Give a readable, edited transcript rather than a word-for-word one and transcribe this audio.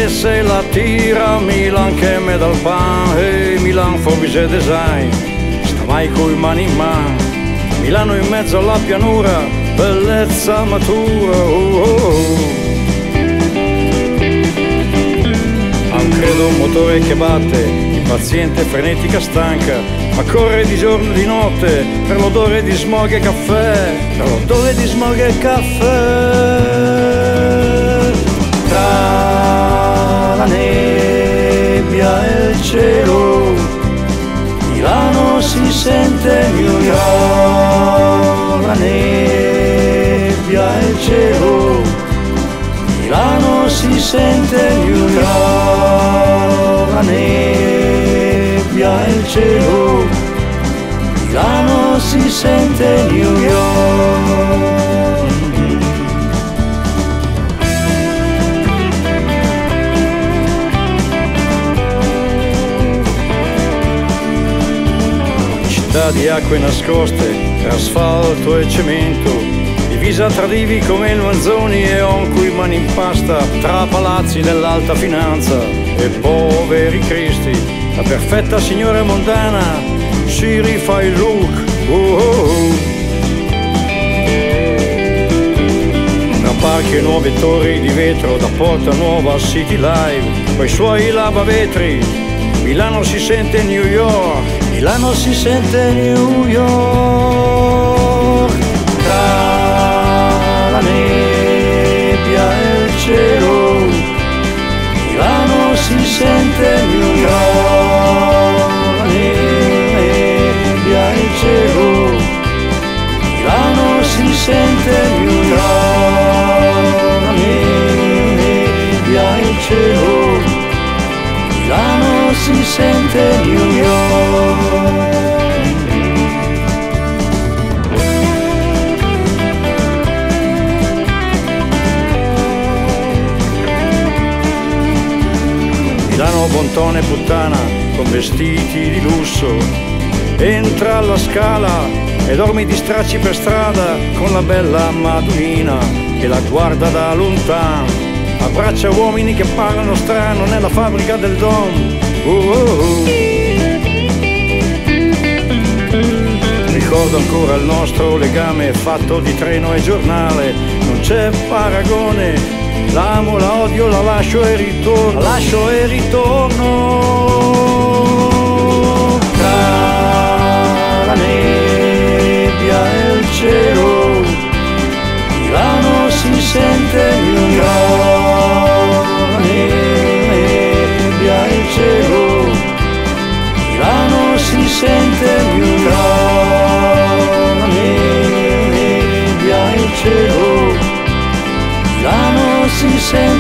e se la tira Milan che me dal pan e Milan forbise design sta mai coi mani in man. Milano in mezzo alla pianura, bellezza matura, Ha un credo un motore che batte, impaziente, frenetica, stanca, ma corre di giorno e di notte per l'odore di smog e caffè, per l'odore di smog e caffè. Tra la nebbia e il cielo, Milano si sente New York. La nebbia e il cielo, Milano si sente New York. La nebbia e il cielo, Milano si sente New York. Città di acque nascoste, tra asfalto e cemento, divisa tra divi come il Manzoni e Oncui mani in pasta, tra palazzi dell'alta finanza e poveri cristi. La perfetta signora mondana si rifà il look. Una parchi e nuove torri di vetro da Porta Nuova a City Live, coi suoi lavavetri. Milano si sente New York, Milano si sente New York. Tra la nebbia e il cielo, Milano si sente New York. La nebbia e il cielo, Milano si sente New York. La nebbia e il cielo, Milano si sente New York. Milano bontone e puttana con vestiti di lusso, entra alla Scala e dormi di stracci per strada con la bella Madonnina che la guarda da lontano, abbraccia uomini che parlano strano nella fabbrica del Dom. Ricordo ancora il nostro legame fatto di treno e giornale, non c'è paragone, l'amo, la odio, la lascio e ritorno, la lascio e ritorno. Tra la nebbia e il cielo, Milano si sente New York. La nebbia e il cielo, Milano si sente New York. La nebbia e il cielo, Milano si sente